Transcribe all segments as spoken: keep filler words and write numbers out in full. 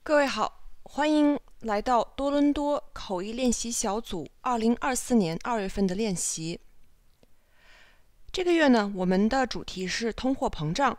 各位好，欢迎来到多伦多口译练习小组二零二四年二月份的练习。这个月呢，我们的主题是通货膨胀。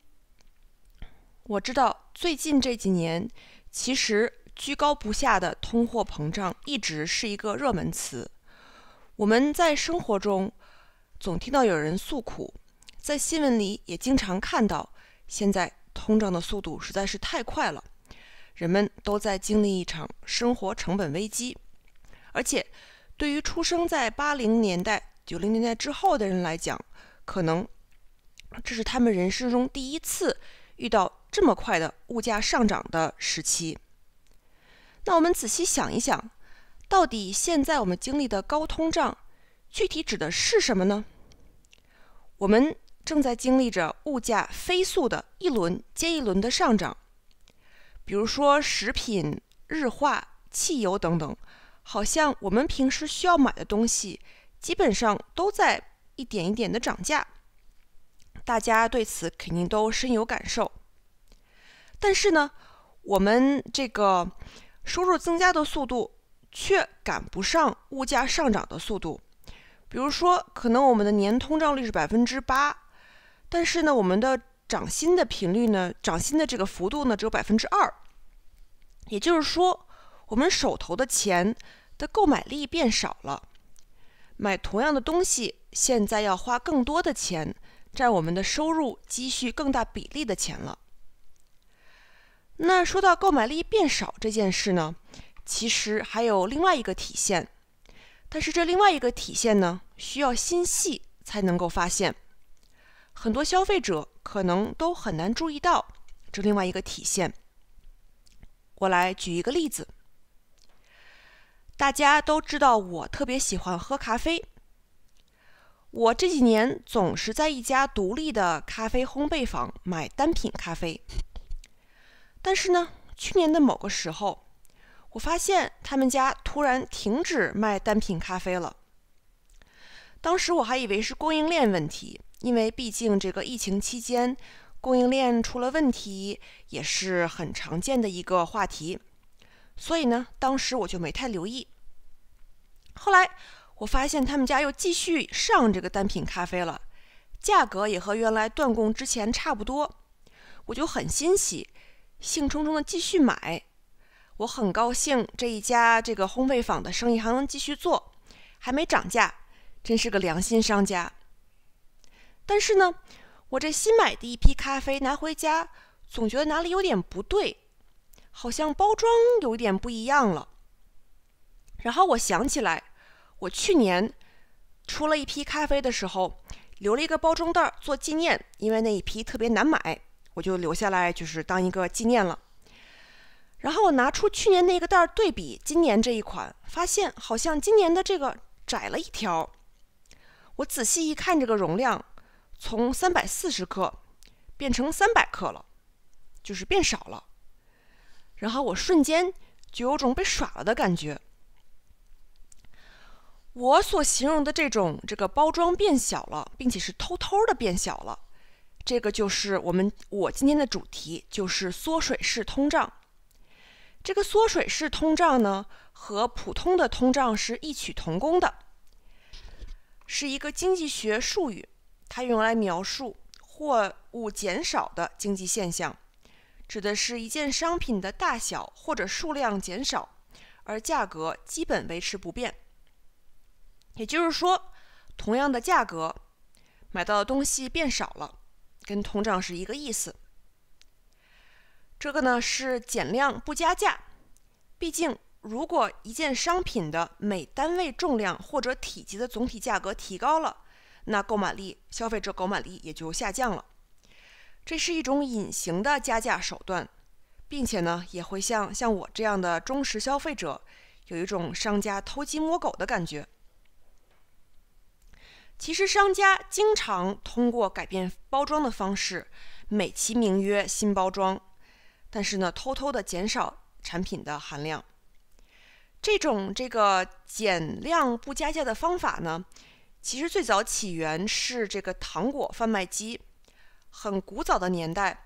我知道最近这几年，其实居高不下的通货膨胀一直是一个热门词。我们在生活中总听到有人诉苦，在新闻里也经常看到，现在通胀的速度实在是太快了。人们都在经历一场生活成本危机，而且对于出生在八零年代、九零年代之后的人来讲，可能这是他们人生中第一次遇到这么快的物价上涨的时期。那我们仔细想一想，到底现在我们经历的高通胀，具体指的是什么呢？我们正在经历着物价飞速的一轮接一轮的上涨。比如说食品、日化、汽油等等，好像我们平时需要买的东西，基本上都在一点一点的涨价。大家对此肯定都深有感受。但是呢，我们这个收入增加的速度却赶不上物价上涨的速度。比如说，可能我们的年通胀率是百分之八，但是呢，我们的涨薪的频率呢，涨薪的这个幅度呢，只有百分之二。也就是说，我们手头的钱的购买力变少了，买同样的东西，现在要花更多的钱，占我们的收入积蓄更大比例的钱了。那说到购买力变少这件事呢，其实还有另外一个体现，但是这另外一个体现呢，需要心细才能够发现。很多消费者可能都很难注意到这另外一个体现。我来举一个例子。大家都知道我特别喜欢喝咖啡。我这几年总是在一家独立的咖啡烘焙坊买单品咖啡。但是呢，去年的某个时候，我发现他们家突然停止卖单品咖啡了。当时我还以为是供应链问题，因为毕竟这个疫情期间，供应链出了问题也是很常见的一个话题，所以呢，当时我就没太留意。后来我发现他们家又继续上这个单品咖啡了，价格也和原来断供之前差不多，我就很欣喜，兴冲冲的继续买。我很高兴这一家这个烘焙坊的生意还能继续做，还没涨价，真是个良心商家。但是呢，我这新买的一批咖啡拿回家，总觉得哪里有点不对，好像包装有点不一样了。然后我想起来，我去年出了一批咖啡的时候，留了一个包装袋做纪念，因为那一批特别难买，我就留下来就是当一个纪念了。然后我拿出去年那个袋对比今年这一款，发现好像今年的这个窄了一条。我仔细一看这个容量，从三百四十克变成三百克了，就是变少了。然后我瞬间就有种被耍了的感觉。我所形容的这种这个包装变小了，并且是偷偷的变小了，这个就是我们我今天的主题，就是缩水式通胀。这个缩水式通胀呢，和普通的通胀是异曲同工的，是一个经济学术语，它用来描述货物减少的经济现象，指的是一件商品的大小或者数量减少，而价格基本维持不变。也就是说，同样的价格，买到的东西变少了，跟通胀是一个意思。这个呢是减量不加价，毕竟如果一件商品的每单位重量或者体积的总体价格提高了，那购买力，消费者购买力也就下降了。这是一种隐形的加价手段，并且呢，也会像像我这样的忠实消费者，有一种商家偷鸡摸狗的感觉。其实商家经常通过改变包装的方式，美其名曰新包装，但是呢，偷偷的减少产品的含量。这种这个减量不加价的方法呢，其实最早起源是这个糖果贩卖机。很古早的年代，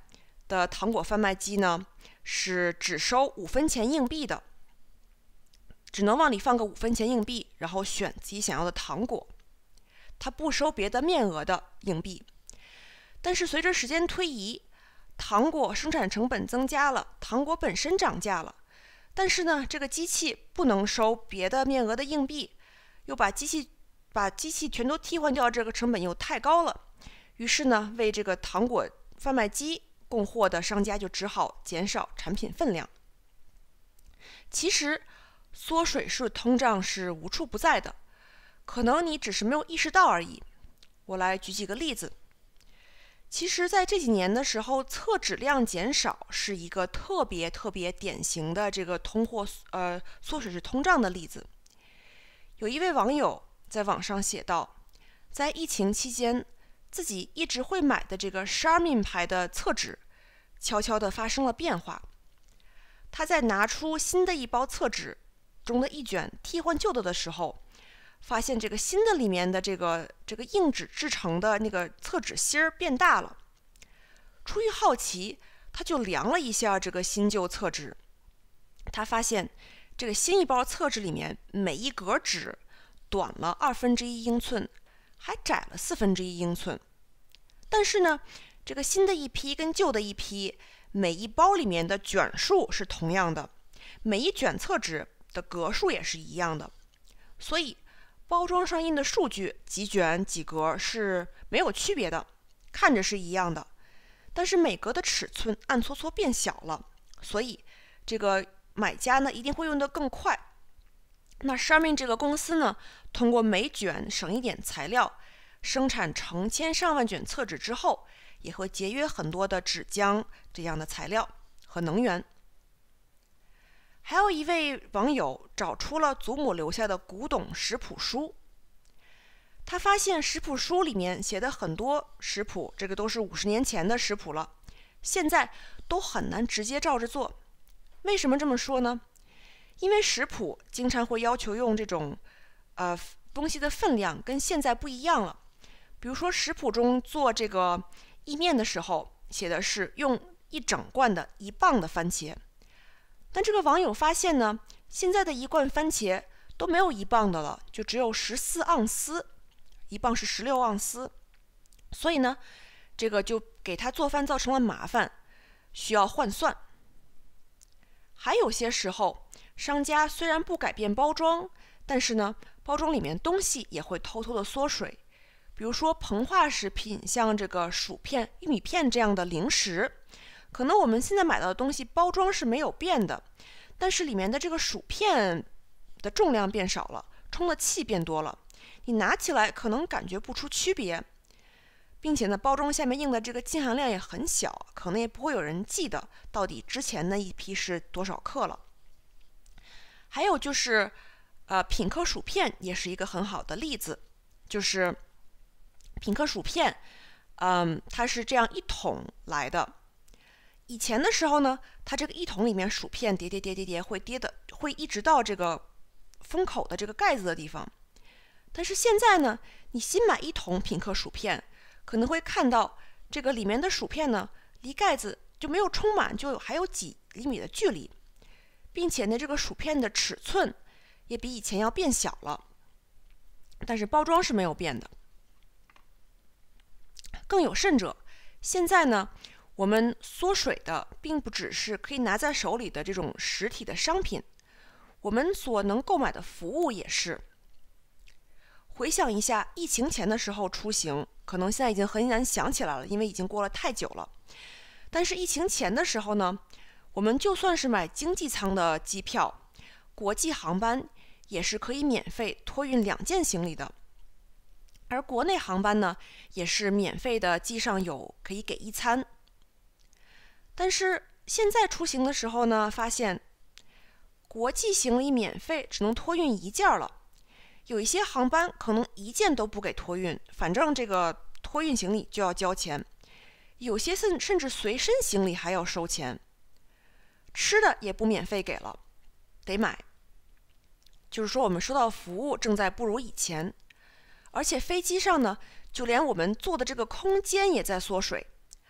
的糖果贩卖机呢，是只收五分钱硬币的，只能往里放个五分钱硬币，然后选自己想要的糖果。它不收别的面额的硬币。但是随着时间推移，糖果生产成本增加了，糖果本身涨价了。但是呢，这个机器不能收别的面额的硬币，又把机器把机器全都替换掉，这个成本又太高了。于是呢，为这个糖果贩卖机供货的商家就只好减少产品分量。其实，缩水式通胀是无处不在的，可能你只是没有意识到而已。我来举几个例子。其实在这几年的时候，厕纸量减少是一个特别特别典型的这个通货呃缩水式通胀的例子。有一位网友在网上写道，在疫情期间，自己一直会买的这个 Charmin 牌的厕纸悄悄地发生了变化。他在拿出新的一包厕纸中的一卷替换旧的的时候，发现这个新的里面的这个这个硬纸制成的那个厕纸芯儿变大了。出于好奇，他就量了一下这个新旧厕纸。他发现这个新一包厕纸里面每一格纸短了二分之一英寸，还窄了四分之一英寸。但是呢，这个新的一批跟旧的一批，每一包里面的卷数是同样的，每一卷厕纸的格数也是一样的。所以包装上印的数据几卷几格是没有区别的，看着是一样的，但是每格的尺寸暗搓搓变小了，所以这个买家呢一定会用得更快。那 Charmin 这个公司呢，通过每卷省一点材料，生产成千上万卷厕纸之后，也会节约很多的纸浆这样的材料和能源。还有一位网友找出了祖母留下的古董食谱书，他发现食谱书里面写的很多食谱，这个都是五十年前的食谱了，现在都很难直接照着做。为什么这么说呢？因为食谱经常会要求用这种呃东西的分量跟现在不一样了。比如说食谱中做这个意面的时候，写的是用一整罐的一磅的番茄。但这个网友发现呢，现在的一罐番茄都没有一磅的了，就只有十四盎司，一磅是十六盎司。所以呢，这个就给他做饭造成了麻烦，需要换算。还有些时候，商家虽然不改变包装，但是呢，包装里面东西也会偷偷的缩水。比如说膨化食品，像这个薯片、玉米片这样的零食，可能我们现在买到的东西包装是没有变的，但是里面的这个薯片的重量变少了，充的气变多了，你拿起来可能感觉不出区别，并且呢，包装下面印的这个净含量也很小，可能也不会有人记得到底之前那一批是多少克了。还有就是，呃，品客薯片也是一个很好的例子，就是品客薯片，嗯，它是这样一桶来的。以前的时候呢，它这个一桶里面薯片叠叠叠叠叠会叠的，会一直到这个封口的这个盖子的地方。但是现在呢，你新买一桶品客薯片，可能会看到这个里面的薯片呢，离盖子就没有充满，就还有几厘米的距离，并且呢，这个薯片的尺寸也比以前要变小了，但是包装是没有变的。更有甚者，现在呢，我们缩水的并不只是可以拿在手里的这种实体的商品，我们所能购买的服务也是。回想一下疫情前的时候出行，可能现在已经很难想起来了，因为已经过了太久了。但是疫情前的时候呢，我们就算是买经济舱的机票，国际航班也是可以免费托运两件行李的。而国内航班呢，也是免费的，机上有可以给一餐。但是现在出行的时候呢，发现国际行李免费只能托运一件了，有一些航班可能一件都不给托运，反正这个托运行李就要交钱，有些甚甚至随身行李还要收钱。吃的也不免费给了，得买。就是说我们收到服务正在不如以前。而且飞机上呢，就连我们坐的这个空间也在缩水，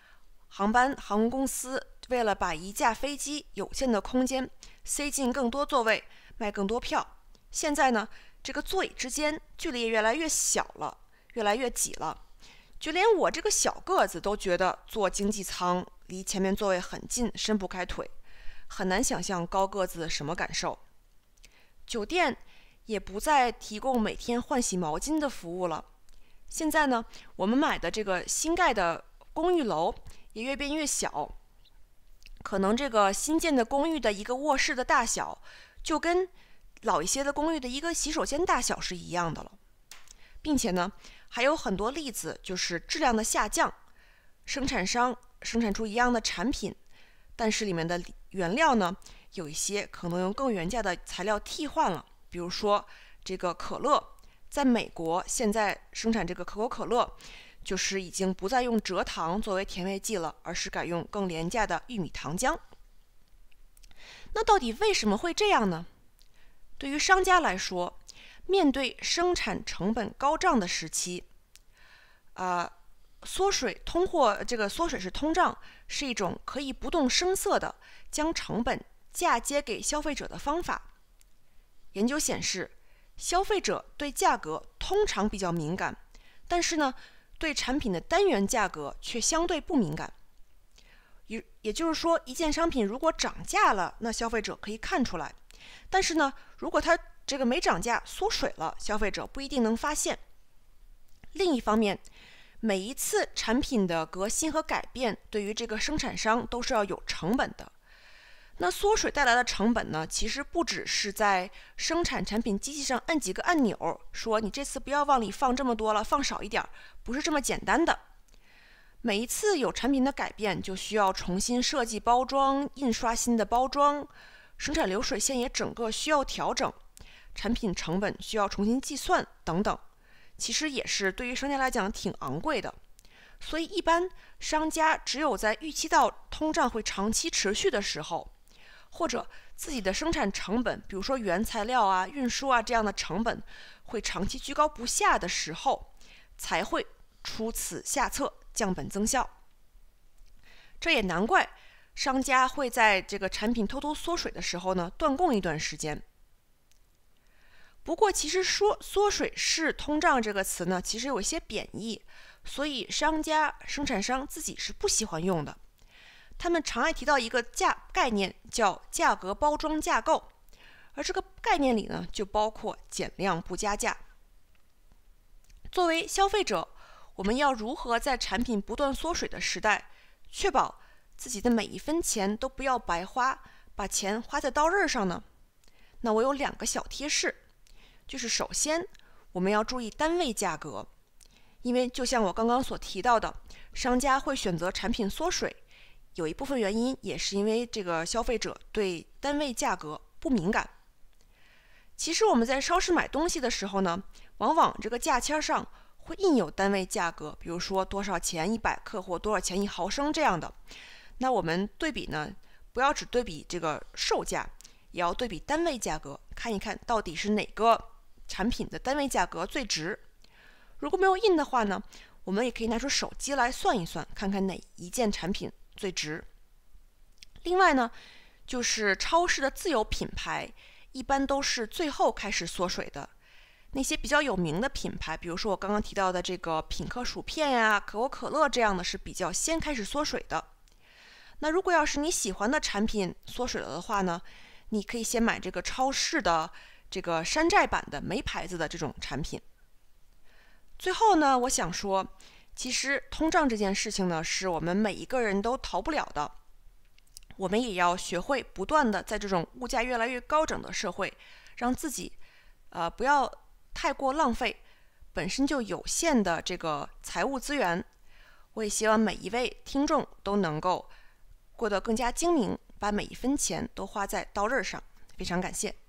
航班航空公司为了把一架飞机有限的空间塞进更多座位，卖更多票，现在呢，这个座椅之间距离也越来越小了，越来越挤了。就连我这个小个子都觉得坐经济舱离前面座位很近，伸不开腿，很难想象高个子什么感受。酒店也不再提供每天换洗毛巾的服务了。现在呢，我们买的这个新盖的公寓楼也越变越小，可能这个新建的公寓的一个卧室的大小，就跟老一些的公寓的一个洗手间大小是一样的了。并且呢，还有很多例子就是质量的下降，生产商生产出一样的产品，但是里面的原料呢，有一些可能用更原价的材料替换了。比如说这个可乐，在美国现在生产这个可口可乐，就是已经不再用蔗糖作为甜味剂了，而是改用更廉价的玉米糖浆。那到底为什么会这样呢？对于商家来说，面对生产成本高涨的时期，呃，缩水通货这个缩水式通胀是一种可以不动声色的将成本嫁接给消费者的方法。研究显示，消费者对价格通常比较敏感，但是呢，对产品的单元价格却相对不敏感。也也就是说，一件商品如果涨价了，那消费者可以看出来；但是呢，如果它这个没涨价缩水了，消费者不一定能发现。另一方面，每一次产品的革新和改变，对于这个生产商都是要有成本的。那缩水带来的成本呢，其实不只是在生产产品机器上按几个按钮，说你这次不要往里放这么多了，放少一点，不是这么简单的。每一次有产品的改变，就需要重新设计包装，印刷新的包装，生产流水线也整个需要调整，产品成本需要重新计算等等，其实也是对于商家来讲挺昂贵的。所以一般商家只有在预期到通胀会长期持续的时候，或者自己的生产成本，比如说原材料啊、运输啊这样的成本会长期居高不下的时候，才会出此下策，降本增效。这也难怪商家会在这个产品偷偷缩水的时候呢，断供一段时间。不过其实说缩水式通胀这个词呢，其实有一些贬义，所以商家生产商自己是不喜欢用的。他们常爱提到一个价概念，叫价格包装架构，而这个概念里呢，就包括减量不加价。作为消费者，我们要如何在产品不断缩水的时代，确保自己的每一分钱都不要白花，把钱花在刀刃上呢？那我有两个小贴士，就是首先我们要注意单位价格，因为就像我刚刚所提到的，商家会选择产品缩水，有一部分原因也是因为这个消费者对单位价格不敏感。其实我们在超市买东西的时候呢，往往这个价签上会印有单位价格，比如说多少钱一百克或多少钱一毫升这样的。那我们对比呢，不要只对比这个售价，也要对比单位价格，看一看到底是哪个产品的单位价格最值。如果没有印的话呢，我们也可以拿出手机来算一算，看看哪一件产品最值。另外呢，就是超市的自有品牌一般都是最后开始缩水的。那些比较有名的品牌，比如说我刚刚提到的这个品客薯片呀、可口可乐这样的，是比较先开始缩水的。那如果要是你喜欢的产品缩水了的话呢，你可以先买这个超市的这个山寨版的没牌子的这种产品。最后呢，我想说，其实通胀这件事情呢，是我们每一个人都逃不了的。我们也要学会不断的在这种物价越来越高涨的社会，让自己呃不要太过浪费本身就有限的这个财务资源。我也希望每一位听众都能够过得更加精明，把每一分钱都花在刀刃上。非常感谢。